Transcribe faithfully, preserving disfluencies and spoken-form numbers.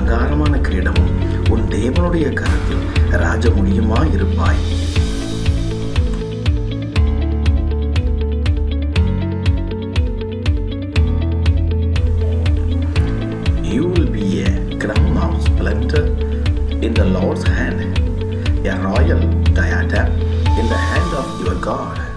அலங்காரமான கிரீடமும் உன் தேவனுடைய கரத்தில் ராஜமுடியுமா இருப்பாய். You will be a crown of splendor in the Lord's hand, a royal diadem in the hand of your God.